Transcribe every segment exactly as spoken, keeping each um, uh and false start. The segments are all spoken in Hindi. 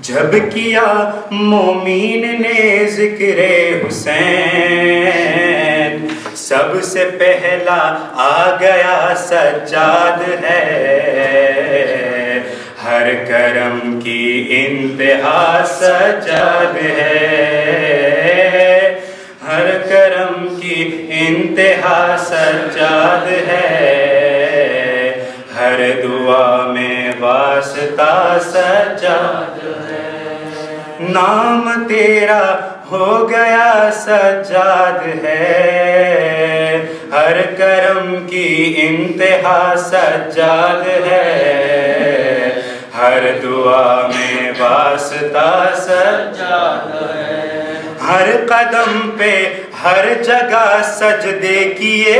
जब किया मोमीन ने ज़िक्रे हुसैन, सबसे पहला आ गया सज्जाद है। हर करम की इंतहा सज्जाद है, हर करम की इंतहा सज्जाद है। हर दुआ में वास्ता सज्जाद है। नाम तेरा हो गया सज्जाद है, हर करम की इंतहा सज्जाद है। हर दुआ में वास्ता सज्जाद है। हर कदम पे हर जगह सजदे किए,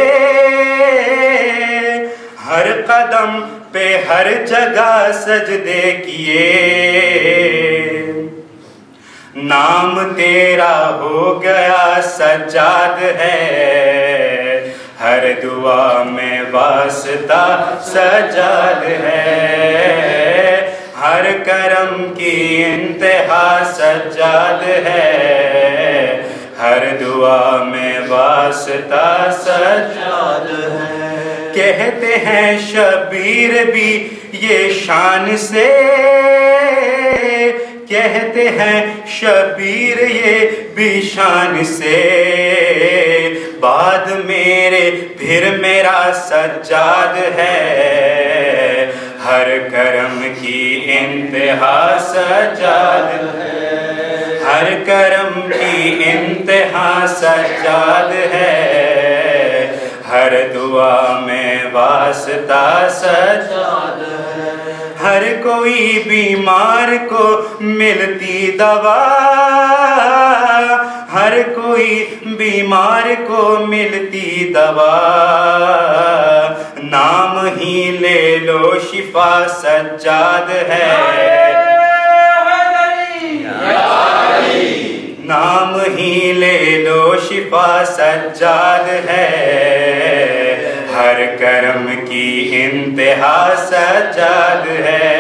हर कदम पे हर जगह सजदे किए। नाम तेरा हो गया सज्जाद है, हर दुआ में वास्ता सज्जाद है। हर करम की इंतहा सज्जाद है, हर दुआ में वास्ता सज्जाद है। कहते हैं शबीर भी ये शान से, कहते हैं शबीर ये भी शान से। बाद मेरे फिर मेरा सज्जाद है, हर करम की इंतहा सज्जाद है। हर करम की इंतहा सज्जाद है, हर दुआ में वास्ता सज्जाद है। हर कोई बीमार को मिलती दवा, हर कोई बीमार को मिलती दवा। नाम ही ले लो शिफा सज्जाद है, नाम ही ले लो शिफा सज्जाद है। हर करम की इंतहा सज्जाद है,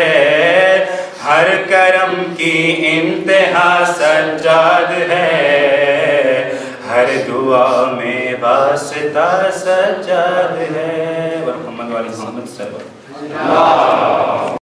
हर करम की इंतहा सज्जाद है। हर दुआ में वास्ता सज्जाद है। मोहम्मद वाली मोहम्मद सल्लल्लाहु